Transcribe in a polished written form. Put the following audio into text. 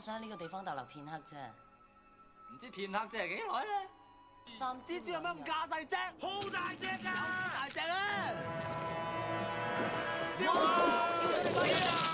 想喺呢個地方逗留片刻啫。 唔知片刻即係幾耐咧？ 蜘蛛有咩咁架勢啫？好大隻㗎！好大隻啊！哇！